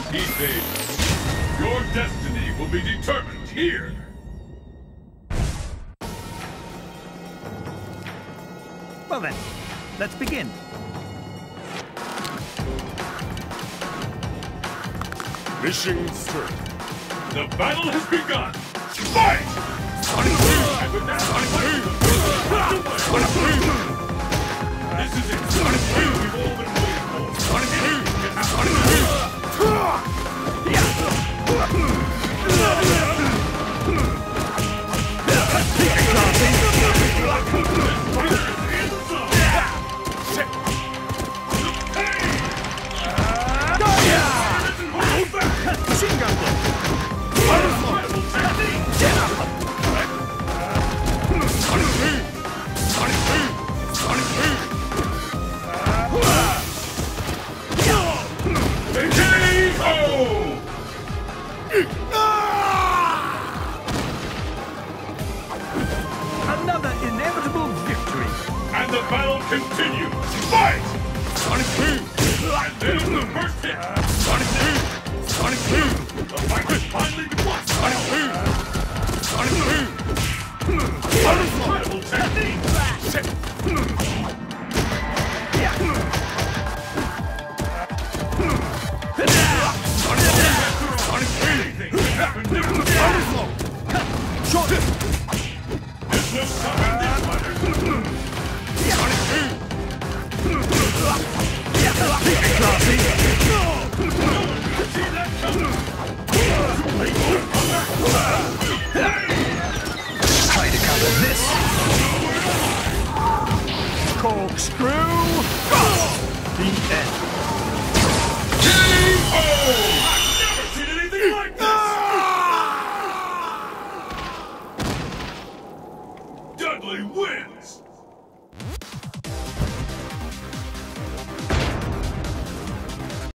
He says, your destiny will be determined here. Well then, let's begin. Mission start. The battle has begun. Fight! Sonic Boom! And with that, Sonic Boom! This is it. Sonic Boom we've all been waiting for. Sonic Boom! Sonic Boom! Machine gun blow! Sonic Boom! Sonic Boom! Sonic Boom! Another inevitable victory! And the battle continues! Fight! Sonic Boom! And there's the first hit! Sonic Boom! Sonic Boom! The fight has finally begun! Sonic Boom! Sonic Boom! What incredible technique! Sonic Boom! Anything can happen now! Shot! There's no stopping this fighter! Sonic Boom! See that coming! Try to cover this! Corkscrew! The end. I've never seen anything like this! Dudley wins!